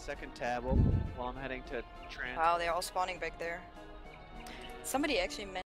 second tab open while I'm heading to trans. Wow, they're all spawning back there. Somebody actually